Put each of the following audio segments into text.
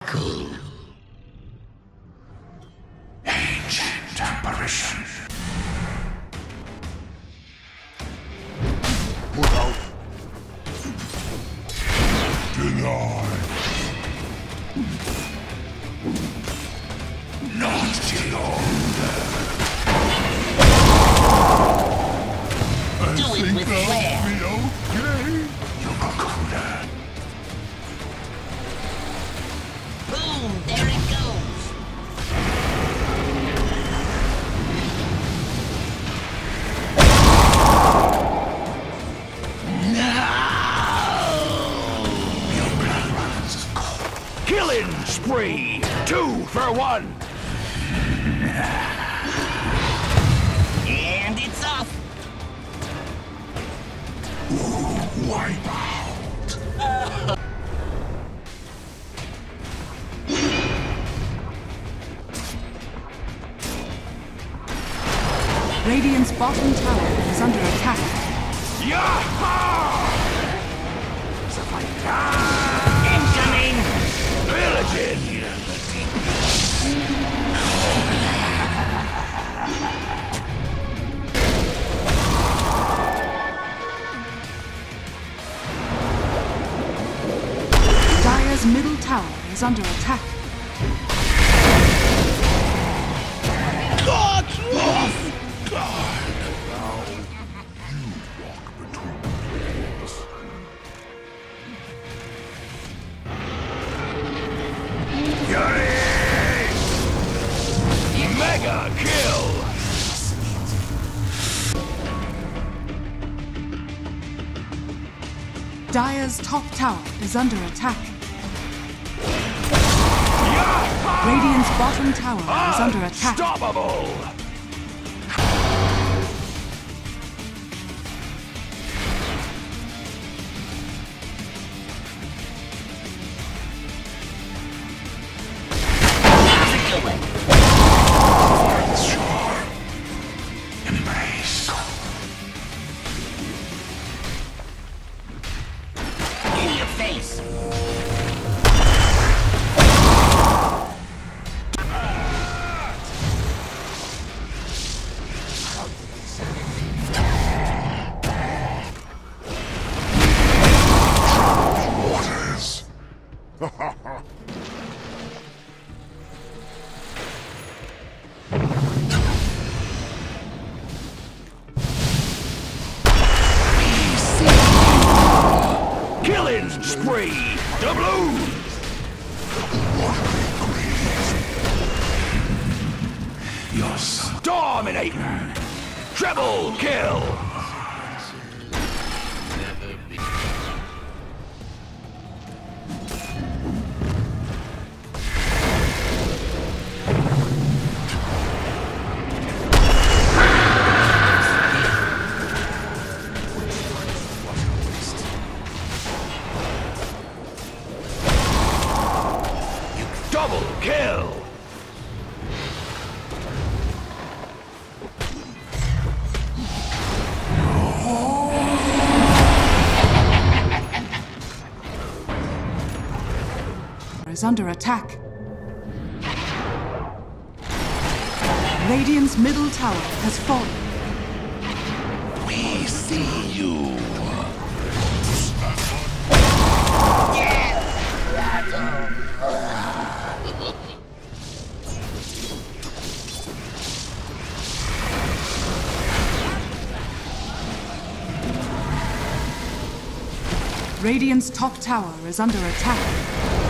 Cool. Ancient Apparition. Put out. Deny. Not till older. Do it with flair. Okay. Yokokuda. Boom! There it goes. Your blood runs cold. Killing spree! 2 for 1! And it's off. Wipe out. Radiant's bottom tower is under attack. Yaha! Incoming. Pillaging! Dire's middle tower is under attack. God's wrath! God! Now, you walk between the walls. Mega kill! Dire's top tower is under attack. Yaha! Radiant's bottom tower is under attack. Unstoppable! How's it going? Sure. Embrace. In your face. Waters. Killing spree! Doubloon! Your son. Dominating! Treble kill! Double kill! Is under attack. Radiant's middle tower has fallen. We see you. Radiant's top tower is under attack.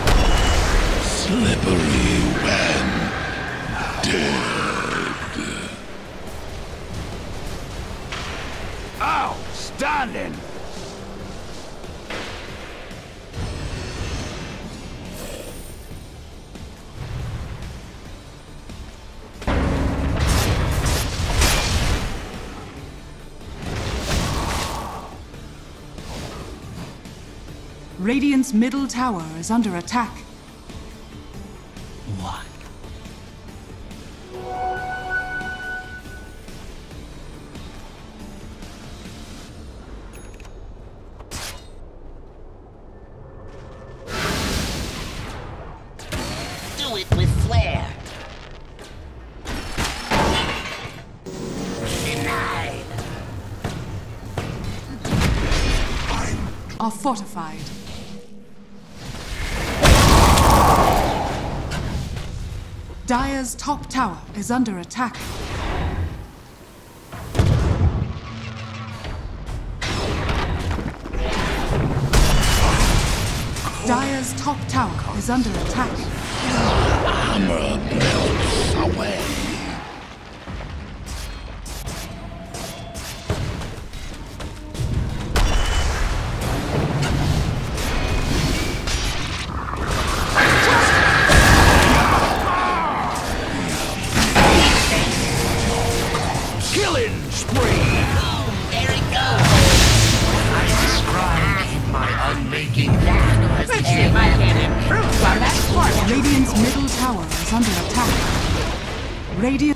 Slippery when dead. Outstanding! Radiant's middle tower is under attack. What? are fortified. Dire's top tower is under attack. Dire's top tower is under attack. Armor melts away. Killing spree! There it goes. I described in my unmaking Let's see if I can improve on that formula. Radiant's middle tower is under attack. Radiant...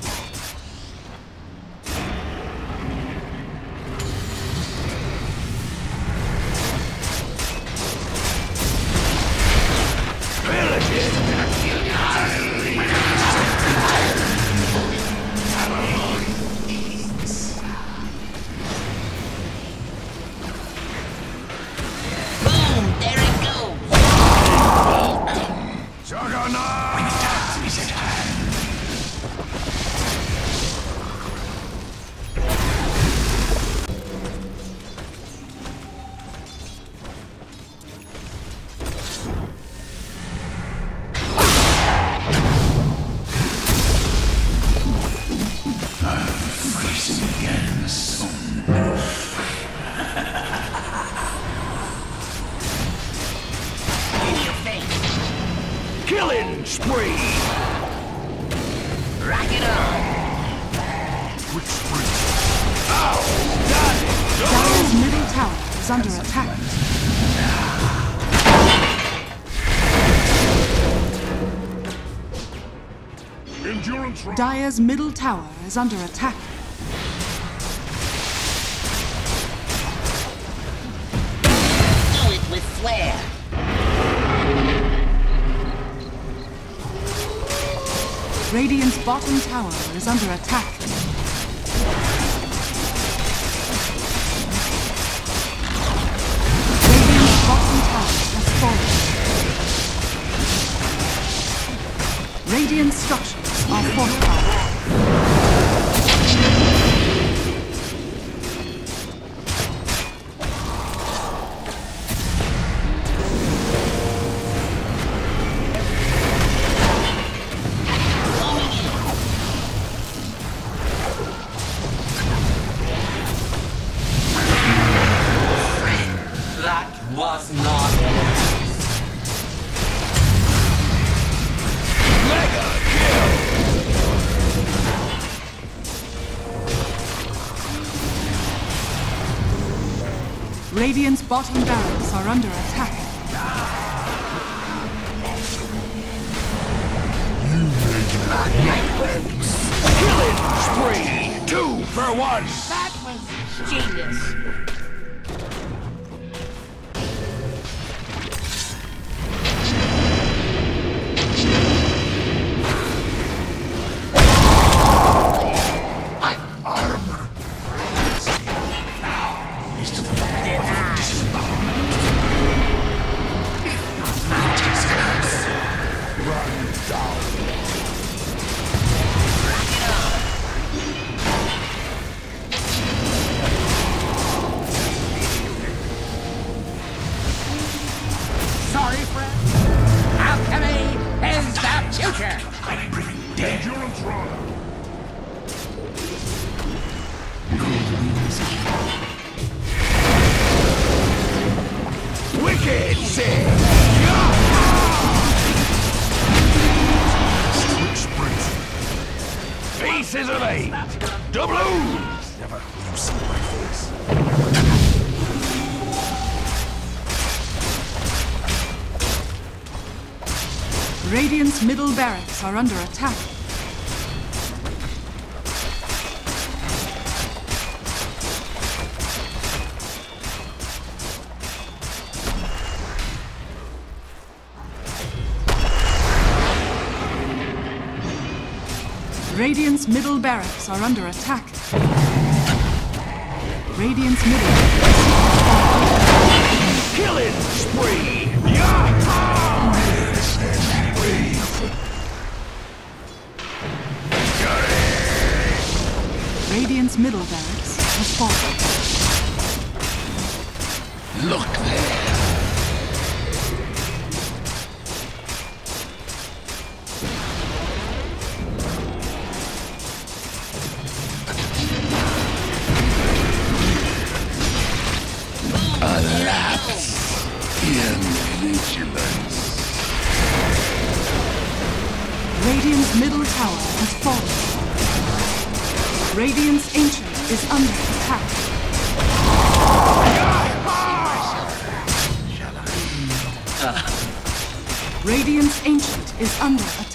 Boom, there it goes. Facing again soon. In your face. Killing spree! Rock it on. Dire's middle tower is under attack. Dire's middle tower is under attack. Do it with flair. Radiant's bottom tower is under attack. Radiant's bottom tower has fallen. Radiant structures are fortified. That was not Mega kill! Radiant's bottom barracks are under attack. Killing spree! 2 for 1! That was genius. Armor. Now is to the run down. Sorry, friend. Alchemy is the future. I bring death. Wicked sick! Pieces of 8! Doubloons! Never you see my face. Radiant's middle barracks are under attack. Radiant's middle barracks are under attack. Radiant's middle. fallen. Look there. A lapse in vigilance. Radiant's middle tower has fallen. Radiant's ancient is under attack. Radiant's ancient is under attack.